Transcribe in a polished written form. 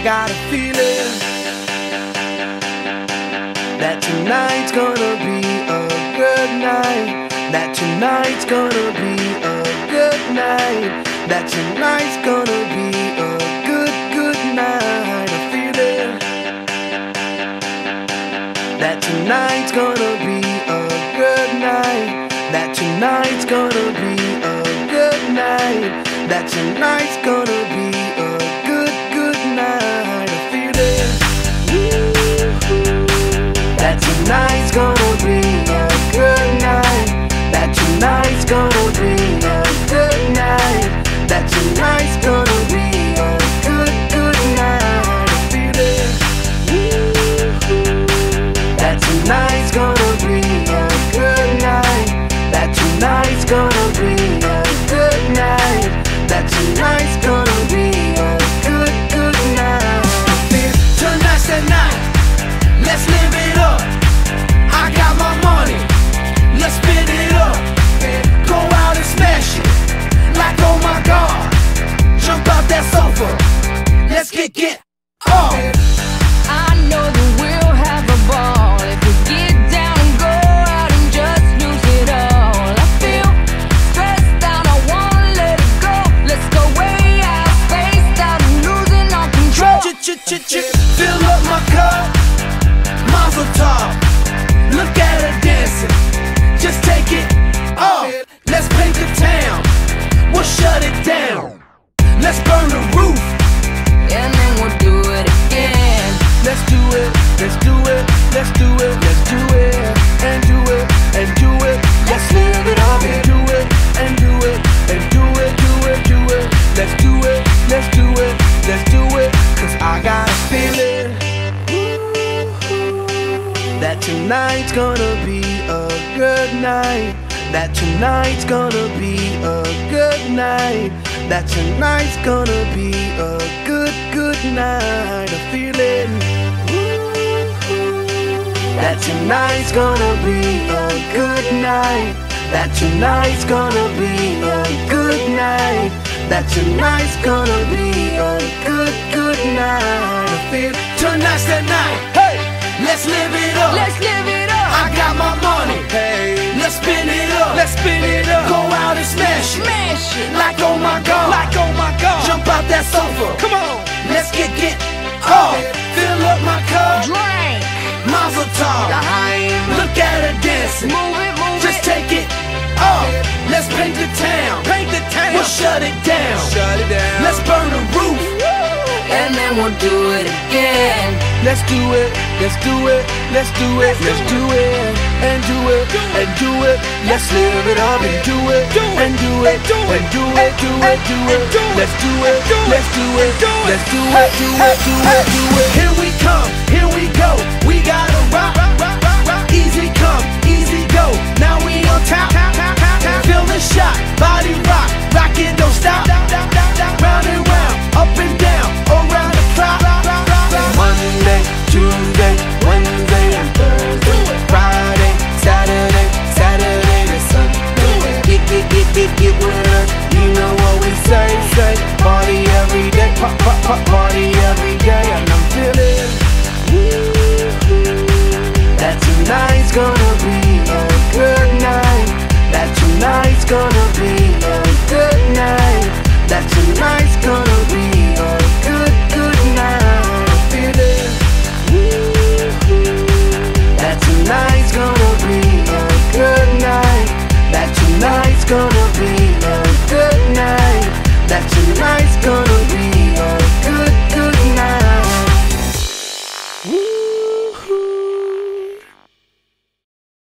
got a feeling that tonight's gonna be a good night. That tonight's gonna be a good night. That tonight's gonna be a good night. A feeling that tonight's gonna be a good night. That tonight's gonna be a good night. That tonight's gonna be a good night. A feeling that tonight's gonna be a good night. That tonight's gonna be a good night. That tonight's gonna be a good night. A feeling that tonight's gonna be a good night. That tonight's gonna be a good night. That tonight's gonna be a good night. Tonight's the night. Let's live it up. I got my money. Let's spin it up. Go out and smash it. Like oh my God. Jump out that sofa. Let's get off. I know that we'll have a ball if we get down and go out and just lose it all. I feel stressed out, I wanna let it go. Let's go way out, spaced out and losing all control. Fill up my cup, Mazel tov. Look at her dancing, just take it off. Let's paint the town, we'll shut it down. Let's burn the roof, And then we'll do it again. let's do it, let's do it, let's do it, let's do it, and do it, and do it. Let's live it up and do it, and do it, and do it, do it, do it. Let's do it, let's do it, let's do it. Cause I got a feeling that tonight's gonna be a good night. That tonight's gonna be a good night. That tonight's gonna be a good night. A feeling that tonight's gonna be a good night. That tonight's gonna be a good night. That tonight's gonna be a good night. I feel tonight's the night. Hey, let's live it up. Let's live it up. I got my money. Hey, let's spin it up. Let's spin it up. Go out and smash it. Smash it. Like oh my God. Like oh my God. Jump out that sofa. Come on. Let's get off. Fill up my cup. Drink. Mazel tov. Look at her dancing. Move it, move Just it. take it off. Let's paint the town. Paint the town. We'll shut it down. Shut it down. Let's burn the roof. And then we'll do it again. Let's do it. Let's do it. Let's do it. Let's do it. And do it. And do it. Let's live it up and do it. And do it. And do it. Do it. Do it. Let's do it. Let's do it. Let's do it. Do it. Do it. Do it.